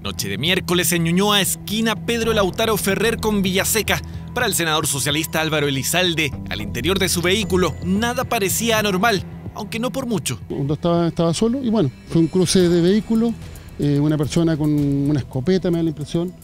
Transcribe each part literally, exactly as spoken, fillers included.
Noche de miércoles en Ñuñoa, esquina Pedro Lautaro Ferrer con Villaseca. Para el senador socialista Álvaro Elizalde, al interior de su vehículo nada parecía anormal, aunque no por mucho. Cuando estaba, estaba solo y bueno, fue un cruce de vehículos, eh, una persona con una escopeta, me da la impresión,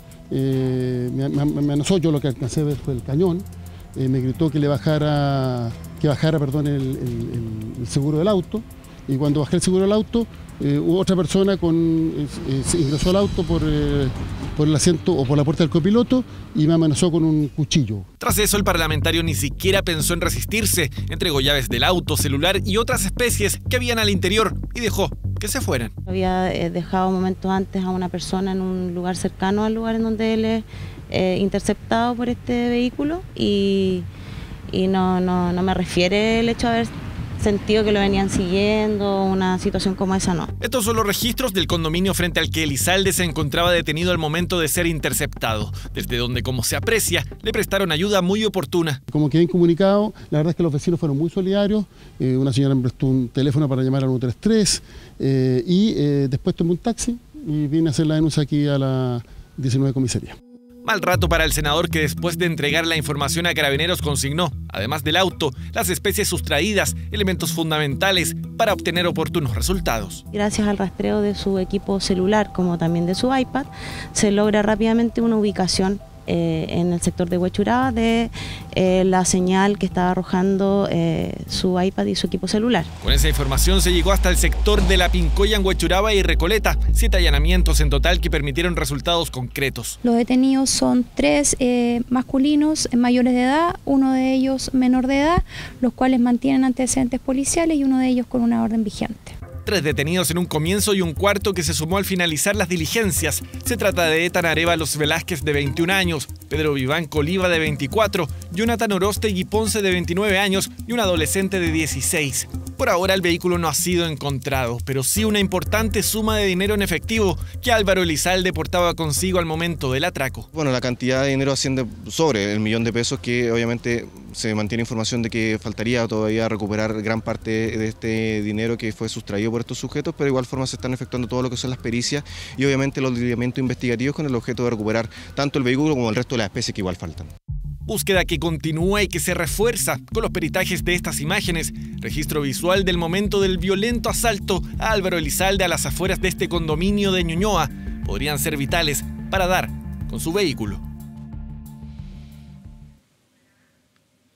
eh, me, me, me amenazó, yo lo que alcancé a ver fue el cañón, eh, me gritó que le bajara, que bajara perdón, el, el, el seguro del auto, y cuando bajé el seguro del auto, Eh, otra persona con, eh, se ingresó al auto por, eh, por el asiento o por la puerta del copiloto y me amenazó con un cuchillo. Tras eso, el parlamentario ni siquiera pensó en resistirse, entregó llaves del auto, celular y otras especies que habían al interior y dejó que se fueran. Había eh, dejado momentos antes a una persona en un lugar cercano al lugar en donde él es eh, interceptado por este vehículo y, y no, no, no me refiere el hecho de haber sentido que lo venían siguiendo, una situación como esa no. Estos son los registros del condominio frente al que Elizalde se encontraba detenido al momento de ser interceptado, desde donde, como se aprecia, le prestaron ayuda muy oportuna. Como quedé incomunicado, la verdad es que los vecinos fueron muy solidarios, eh, una señora me prestó un teléfono para llamar al uno tres tres eh, y eh, después tomé un taxi y vine a hacer la denuncia aquí a la diecinueve comisaría. Mal rato para el senador, que después de entregar la información a Carabineros consignó, además del auto, las especies sustraídas, elementos fundamentales para obtener oportunos resultados. Gracias al rastreo de su equipo celular como también de su iPad, se logra rápidamente una ubicación eh, en el sector de Huechuraba de eh, la señal que estaba arrojando eh, su iPad y su equipo celular. Con esa información se llegó hasta el sector de La Pincoya en Huechuraba y Recoleta, siete allanamientos en total que permitieron resultados concretos. Los detenidos son tres eh, masculinos mayores de edad, uno de ellos menor de edad, los cuales mantienen antecedentes policiales y uno de ellos con una orden vigente. Tres detenidos en un comienzo y un cuarto que se sumó al finalizar las diligencias. Se trata de Etan Arévalos Velázquez, de veintiún años, Pedro Vivanco Oliva, de veinticuatro, Jonathan Orostegui Ponce, de veintinueve años y un adolescente de dieciséis. Por ahora el vehículo no ha sido encontrado, pero sí una importante suma de dinero en efectivo que Álvaro Elizalde portaba consigo al momento del atraco. Bueno, la cantidad de dinero asciende sobre el millón de pesos, que obviamente se mantiene información de que faltaría todavía recuperar gran parte de este dinero que fue sustraído por estos sujetos, pero de igual forma se están efectuando todo lo que son las pericias y obviamente los lineamientos investigativos con el objeto de recuperar tanto el vehículo como el resto de las especies que igual faltan. Búsqueda que continúa y que se refuerza con los peritajes de estas imágenes. Registro visual del momento del violento asalto a Álvaro Elizalde a las afueras de este condominio de Ñuñoa podrían ser vitales para dar con su vehículo.